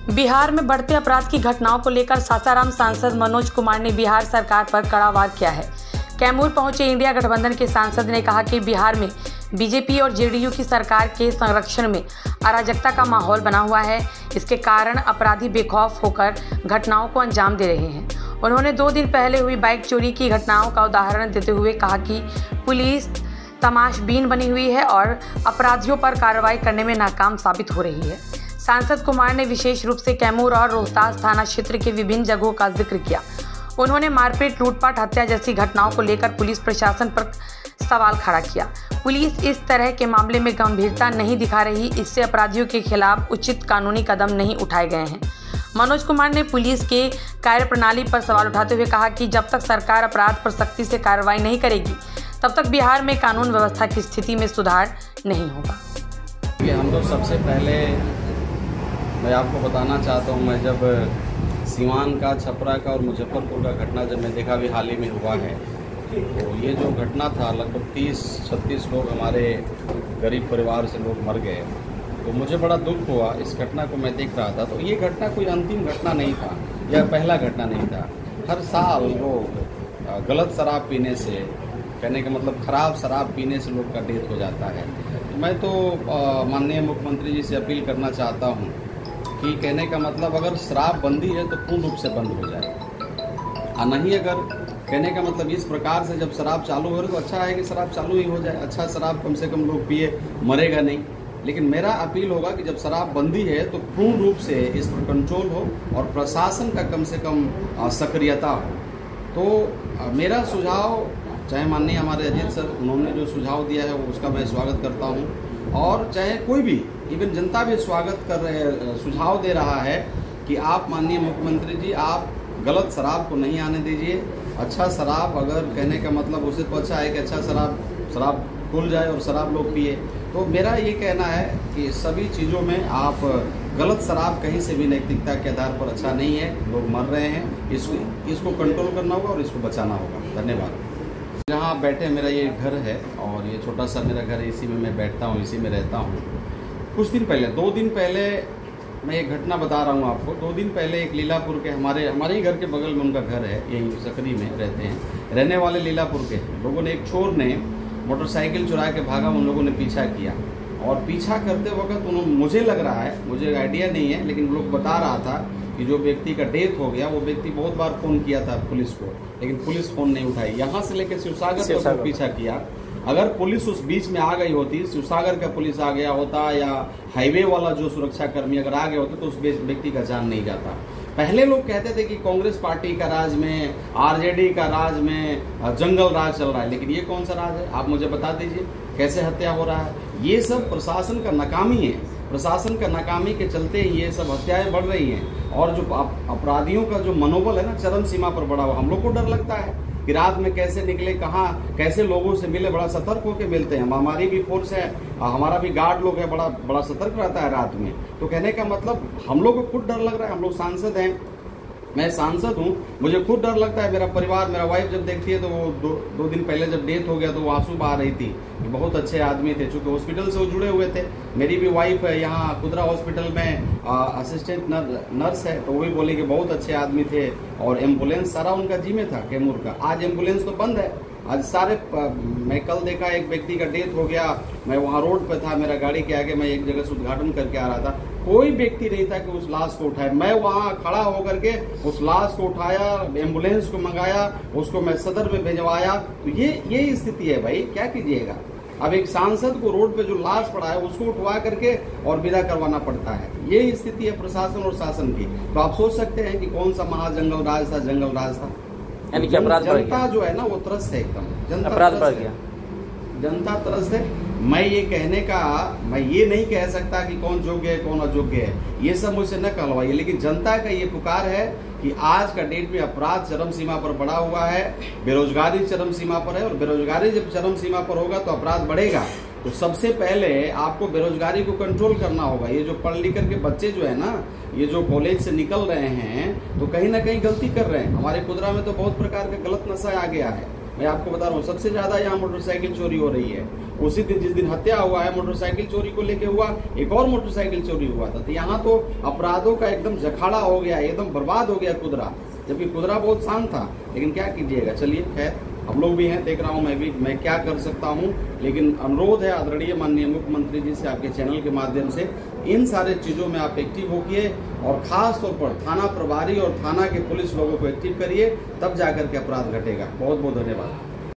बिहार में बढ़ते अपराध की घटनाओं को लेकर सासाराम सांसद मनोज कुमार ने बिहार सरकार पर कड़ा वार किया है। कैमूर पहुंचे इंडिया गठबंधन के सांसद ने कहा कि बिहार में बीजेपी और जेडीयू की सरकार के संरक्षण में अराजकता का माहौल बना हुआ है। इसके कारण अपराधी बेखौफ होकर घटनाओं को अंजाम दे रहे हैं। उन्होंने 2 दिन पहले हुई बाइक चोरी की घटनाओं का उदाहरण देते हुए कहा कि पुलिस तमाशबीन बनी हुई है और अपराधियों पर कार्रवाई करने में नाकाम साबित हो रही है। सांसद कुमार ने विशेष रूप से कैमूर और रोहतास थाना क्षेत्र के विभिन्न जगहों का जिक्र किया। उन्होंने मारपीट, लूटपाट, हत्या जैसी घटनाओं को लेकर पुलिस प्रशासन पर सवाल खड़ा किया। पुलिस इस तरह के मामले में गंभीरता नहीं दिखा रही, इससे अपराधियों के खिलाफ उचित कानूनी कदम नहीं उठाए गए हैं। मनोज कुमार ने पुलिस के कार्यप्रणाली पर सवाल उठाते हुए कहा कि जब तक सरकार अपराध पर सख्ती से कार्रवाई नहीं करेगी तब तक बिहार में कानून व्यवस्था की स्थिति में सुधार नहीं होगा। हम लोग सबसे पहले मैं आपको बताना चाहता हूँ, मैं जब सीवान का, छपरा का और मुजफ्फरपुर का घटना जब मैं देखा भी हाल ही में हुआ है, तो ये जो घटना था लगभग 30-36 लोग हमारे गरीब परिवार से लोग मर गए, तो मुझे बड़ा दुख हुआ। इस घटना को मैं देख रहा था तो ये घटना कोई अंतिम घटना नहीं था या पहला घटना नहीं था। हर साल लोग गलत शराब पीने से, कहने का मतलब खराब शराब पीने से लोग का डेथ हो जाता है। मैं तो माननीय मुख्यमंत्री जी से अपील करना चाहता हूँ कि कहने का मतलब अगर शराब बंदी है तो पूर्ण रूप से बंद हो जाए, और नहीं अगर कहने का मतलब इस प्रकार से जब शराब चालू हो रही तो अच्छा है कि शराब चालू ही हो जाए। अच्छा शराब कम से कम लोग पिए, मरेगा नहीं। लेकिन मेरा अपील होगा कि जब शराब बंदी है तो पूर्ण रूप से इस पर कंट्रोल हो और प्रशासन का कम से कम सक्रियता हो। तो मेरा सुझाव, चाहे माननीय हमारे अजीत सर उन्होंने जो सुझाव दिया है वो उसका मैं स्वागत करता हूँ, और चाहे कोई भी इवन जनता भी स्वागत कर रहे, सुझाव दे रहा है कि आप माननीय मुख्यमंत्री जी आप गलत शराब को नहीं आने दीजिए। अच्छा शराब अगर कहने का मतलब उससे तो अच्छा है कि अच्छा शराब खुल जाए और शराब लोग पिए। तो मेरा ये कहना है कि सभी चीज़ों में आप गलत शराब कहीं से भी नैतिकता के आधार पर अच्छा नहीं है। लोग मर रहे हैं, इसको कंट्रोल करना होगा और इसको बचाना होगा। धन्यवाद। जहाँ आप बैठे मेरा ये घर है और ये छोटा सा मेरा घर है, इसी में मैं बैठता हूँ, इसी में रहता हूँ। कुछ दिन पहले, 2 दिन पहले मैं एक घटना बता रहा हूँ आपको। 2 दिन पहले एक लीलापुर के हमारे ही घर के बगल में उनका घर है, यही सकरी में रहते हैं, रहने वाले लीलापुर के लोगों ने, एक चोर ने मोटरसाइकिल चुरा के भागा, उन लोगों ने पीछा किया और पीछा करते वक्त मुझे लग रहा है, मुझे आइडिया नहीं है, लेकिन लोग बता रहा था कि जो व्यक्ति का डेथ हो गया वो व्यक्ति बहुत बार फ़ोन किया था पुलिस को, लेकिन पुलिस फ़ोन नहीं उठाई। यहाँ से लेकर शिवसागर तक पीछा किया। अगर पुलिस उस बीच में आ गई होती, शिवसागर का पुलिस आ गया होता या हाईवे वाला जो सुरक्षा कर्मी अगर आ गए होते तो उस व्यक्ति का जान नहीं जाता। पहले लोग कहते थे कि कांग्रेस पार्टी का राज में, आरजेडी का राज में जंगल राज चल रहा है, लेकिन ये कौन सा राज है? आप मुझे बता दीजिए, कैसे हत्या हो रहा है? ये सब प्रशासन का नाकामी है। प्रशासन का नाकामी के चलते ही ये सब हत्याएं बढ़ रही हैं, और जो अपराधियों का जो मनोबल है ना चरम सीमा पर बढ़ा हुआ। हम लोग को डर लगता है कि रात में कैसे निकले, कहाँ कैसे लोगों से मिले, बड़ा सतर्क होकर मिलते हैं। हमारी भी फोर्स है, हमारा भी गार्ड लोग है, बड़ा सतर्क रहता है रात में। तो कहने का मतलब हम लोग को खुद डर लग रहा है। हम लोग सांसद हैं, मैं सांसद हूँ, मुझे खुद डर लगता है। मेरा परिवार, मेरा वाइफ जब देखती है तो वो 2 दिन पहले जब डेथ हो गया तो वो आंसू बहा रही थी कि बहुत अच्छे आदमी थे, चूँकि हॉस्पिटल से वो जुड़े हुए थे। मेरी भी वाइफ है यहाँ खुदरा हॉस्पिटल में असिस्टेंट नर्स है, तो वो भी बोली कि बहुत अच्छे आदमी थे, और एम्बुलेंस सारा उनका जी में था कैमूर का। आज एम्बुलेंस तो बंद है। आज सारे मैं कल देखा एक व्यक्ति का डेथ हो गया, मैं वहाँ रोड पे था, मेरा गाड़ी के आगे, मैं एक जगह से उद्घाटन करके आ रहा था, कोई व्यक्ति नहीं था कि उस लाश को उठाए। मैं वहाँ खड़ा होकर के उस लाश को उठाया, एम्बुलेंस को मंगाया, उसको मैं सदर में भिजवाया। तो ये स्थिति है भाई, क्या कीजिएगा। अब एक सांसद को रोड पे जो लाश पड़ा है उसको उठवा करके और विदा करवाना पड़ता है। ये स्थिति है प्रशासन और शासन की। तो आप सोच सकते हैं कि कौन सा महाजंगल राज था, जंगल राज था। यानी कि अपराध जनता जो है ना वो त्रस्त है, एकदम जनता अपराध बढ़ गया, जनता त्रस्त है। मैं ये नहीं कह सकता कि कौन योग्य है कौन अयोग्य है, ये सब मुझसे न कहलवाइए, लेकिन जनता का ये पुकार है कि आज का डेट में अपराध चरम सीमा पर बढ़ा हुआ है, बेरोजगारी चरम सीमा पर है, और बेरोजगारी जब चरम सीमा पर होगा तो अपराध बढ़ेगा। तो सबसे पहले आपको बेरोजगारी को कंट्रोल करना होगा। ये जो पढ़ लिख के बच्चे जो है ना, ये जो कॉलेज से निकल रहे हैं तो कहीं ना कहीं गलती कर रहे हैं। हमारे खुदरा में तो बहुत प्रकार का गलत नशा आ गया है। मैं आपको बता रहा हूँ सबसे ज्यादा यहाँ मोटरसाइकिल चोरी हो रही है। उसी दिन जिस दिन हत्या हुआ है मोटरसाइकिल चोरी को लेके हुआ, एक और मोटरसाइकिल चोरी हुआ था। तो यहाँ तो अपराधों का एकदम जखाड़ा हो गया, एकदम बर्बाद हो गया कुदरा, जबकि कुदरा बहुत शांत था। लेकिन क्या कीजिएगा, चलिए खैर हम लोग भी हैं, देख रहा हूँ मैं क्या कर सकता हूँ। लेकिन अनुरोध है आदरणीय माननीय मुख्यमंत्री जी से आपके चैनल के माध्यम से इन सारे चीज़ों में आप एक्टिव होइए और खास तौर पर थाना प्रभारी और थाना के पुलिस लोगों को एक्टिव करिए, तब जाकर के अपराध घटेगा। बहुत बहुत धन्यवाद।